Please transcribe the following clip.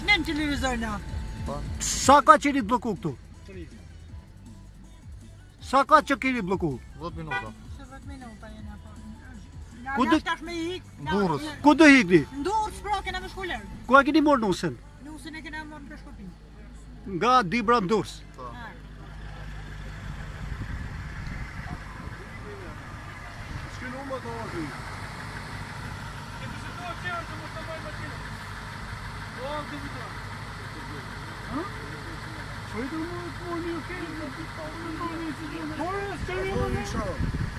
Shnem televizor na. Sa ka qeni të bloku këtu? Sa ka që keni bloku? 10 minuta. 10 minuta jena po. Ku Ku do- tash me hik? Durrës. Ku do hikni? Durrës pra kena me shkuller. Ku e keni morë nusën? Nusën e kena marrë në shkopin. Nga Dibra në Durrës. Por,